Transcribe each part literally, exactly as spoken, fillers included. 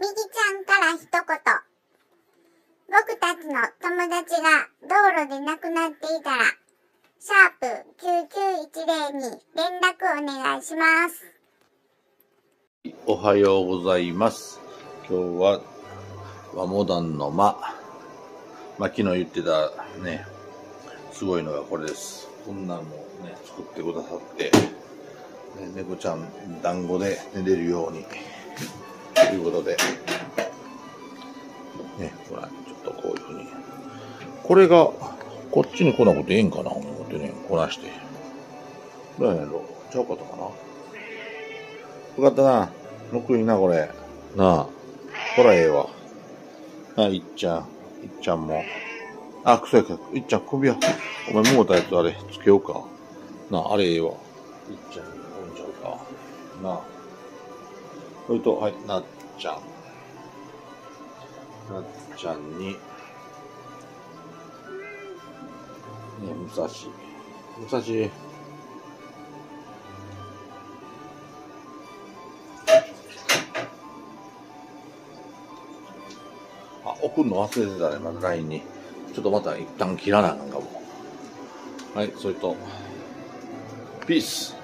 みぎちゃんから一言。僕たちの友達が道路で亡くなっていたら、シャープきゅうきゅういちゼロに連絡お願いします。 おはようございます。今日は和モダンの間。まあ、昨日言ってたね、すごいのがこれです。こんなんもね、作ってくださって、ね、猫ちゃん団子で寝れるように、ということで、ね、ほら、ちょっとこういうふうに。これが、こっちに来なくてええんかな思ってね、こなして。どうやねんろちゃうかったかなよかったな。むくいな、これ。なあ。ほら、ええわ。なあ、いっちゃん。いっちゃんも。あ、くそやけど、いっちゃん首や。お前、もうたやつあれ、つけようか。なあ、あれええわ。いっちゃん、置いちゃうか。なあ。それと、はい、なっちゃん。なっちゃんに、ね、むさし。むさし。あ、送るの忘れてたね、まだ ライン に。ちょっとまた一旦切らなあかんかも。はい、それと、ピース。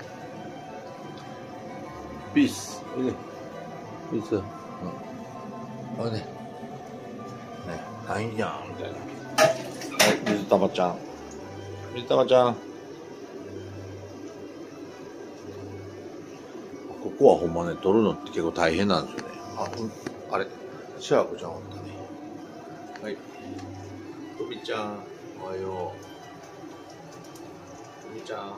ピース。おいで。ピース。うん。おいで。ね、ないやん、みたいな。はい、水玉ちゃん。水玉ちゃん。ここはほんまね、撮るのって結構大変なんですよね。あ、うん、あれ、シャープちゃんおったね。はい。とみちゃん、おはよう。とみちゃん。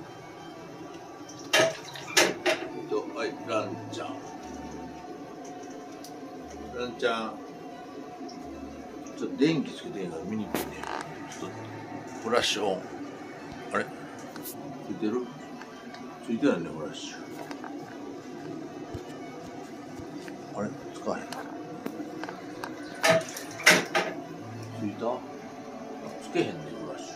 えっと、はい、ランちゃん。ランちゃん。ちょっと電気つけてんから見にくいね。ちょっと、フラッシュオン。あれついてるついてないね、フラッシュ。あれつかへん。ついたつけへんね、フラッシ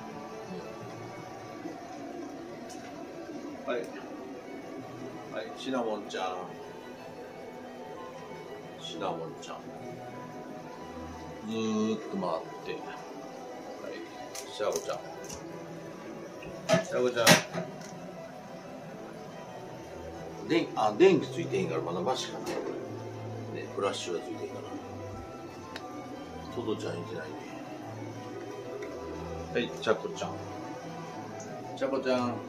ュ。はい。はい、シナモンちゃん。シナモンちゃん。ずーっと回って。はい。シャーゴちゃん。シャーゴちゃん。電、あ、電気ついてへんからまだマシかな。ね、フラッシュがついてへんから。トドちゃんいてないね。はい、チャコちゃん。チャコちゃん。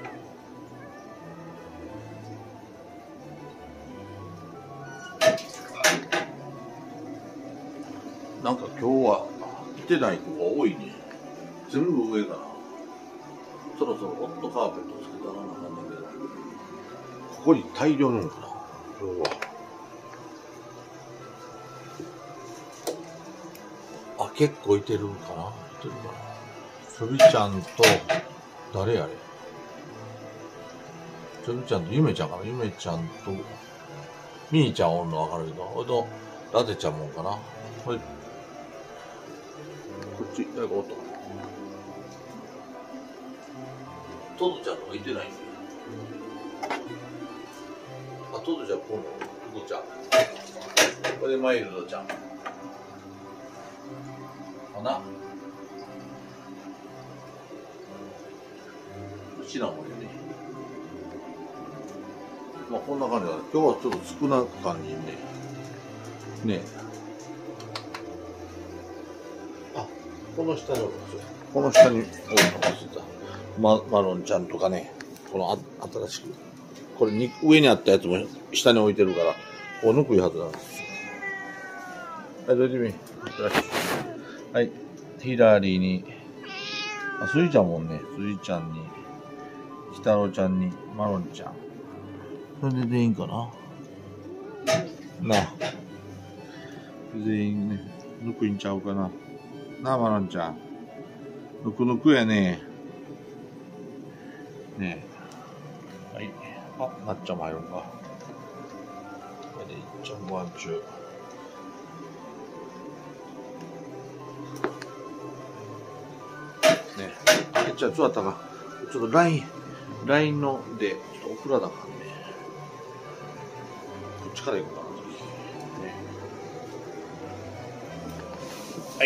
なんか今日は来てない子が多いね。全部上かな。そろそろホットカーペットつけたらなあかんねんけど。ここに大量のかな。今日は。あ、結構いてるかな。いてるかな。ちょびちゃんと、誰やれ。ちょびちゃんとゆめちゃんかな。ゆめちゃんと、みーちゃんおるのわかるけど、ほいと、ラテちゃんもんかな。ほい。こっち、誰かおったかな。トドちゃんとかいてないんだよ。あ、トドちゃん、今度、トドちゃん。これでマイルドちゃん。かな。シナモンよね。まあこんな感じだね。今日はちょっと少な感じね。ねえ。あ、この下におるんですよ。この下におるの忘れた。マ, マロンちゃんとかね、このあ新しく、これに上にあったやつも下に置いてるから、こう抜くいはずなんです。はい、どうぞみ。はい、ヒラリーに、あ、スイちゃんもね、スイちゃんに、ヒタロちゃんに、マロンちゃん。それで全員かな。なあ。全員ね、抜くんちゃうかな。なあ、マロンちゃん。ぬくぬくやね。ねえ。はい。あ、なっちゃんも入るんか。これでいっちゃんご飯中。ねえ。じゃあ、どうだったか。ちょっと ライン、ライン ので、ちょっと送らなあかんね。こっちから行こうかな。ねはい。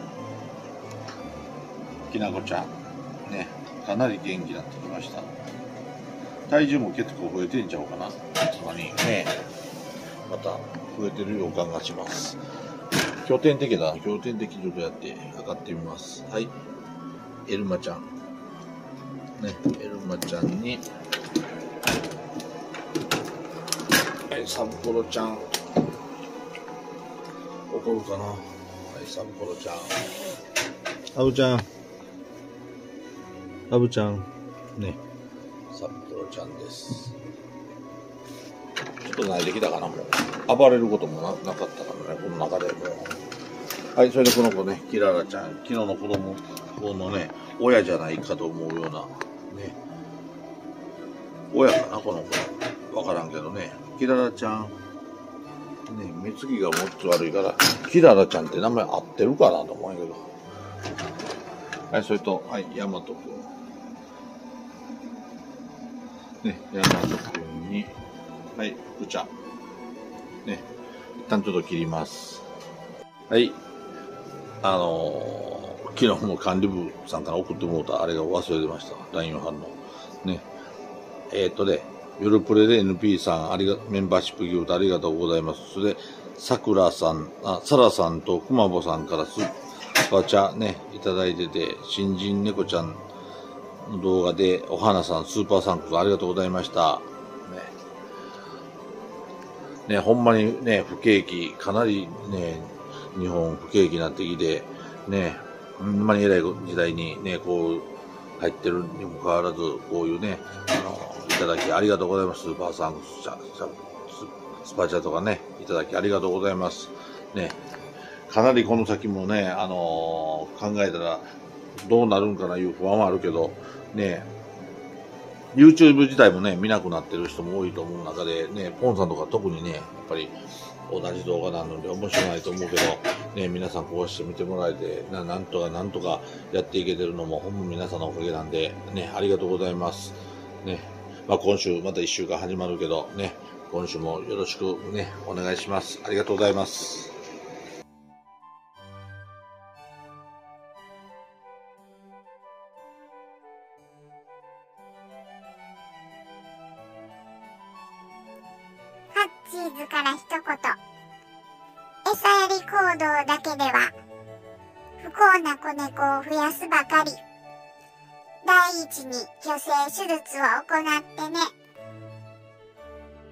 きなこちゃん。ね、かなり元気になってきました。体重も結構増えてんちゃうかな。つまりね、また増えてる予感がします。拠点的だ。拠点的ちょっとやって測ってみます。はい。エルマちゃん。ね、エルマちゃんに、はい、サブコロちゃん。怒るかな。はい、サブコロちゃん。アブちゃん。アブちゃん。ね。サブコロちゃんです。ちょっと慣れてきたかな、もう。暴れることも な, なかったからね、この中でもう。はい、それでこの子ね、キララちゃん。昨日の子供のね、親じゃないかと思うような、ね。親かな、この子。わからんけどね。キララちゃん。ね、目つきがもっと悪いから、キララちゃんって名前合ってるかなと思うんやけど。はい、それと、はい、ヤマトくん。ね、ヤマトくんに、はい、福ちゃん。ね、一旦ちょっと切ります。はい、あのー、昨日も管理部さんから送ってもらったあれが忘れてました。ライン 反応。ね。えー、っとね、夜プレで エヌピー さん、ありが、メンバーシップギフトありがとうございます。それで、さくらさん、あ、さらさんとくまぼさんからススパチャね、いただいてて、新人猫ちゃんの動画で、お花さん、スーパーサンクスありがとうございました。ね、ねほんまにね、不景気、かなりね、日本不景気になってきて、ね、ほんまに偉い時代にね、こう、入ってるにもかかわらず、こういうね、あの、いただきありがとうございます。スーパーサンクス、スパチャとかね、いただきありがとうございます。ね、かなりこの先もね、あのー、考えたらどうなるんかないう不安はあるけど、ね、YouTube 自体もね、見なくなってる人も多いと思う中で、ね、ポンさんとか特にね、やっぱり同じ動画なので面白いと思うけど、ね、皆さんこうして見てもらえて、ななんとかなんとかやっていけてるのも、ほんま皆さんのおかげなんで、ね、ありがとうございます。ね、まあ今週また一週間始まるけど、ね、今週もよろしくね、お願いします。ありがとうございます。 ハッチーズから一言。餌やり行動だけでは不幸な子猫を増やすばかり。第一に去勢手術を行ってね。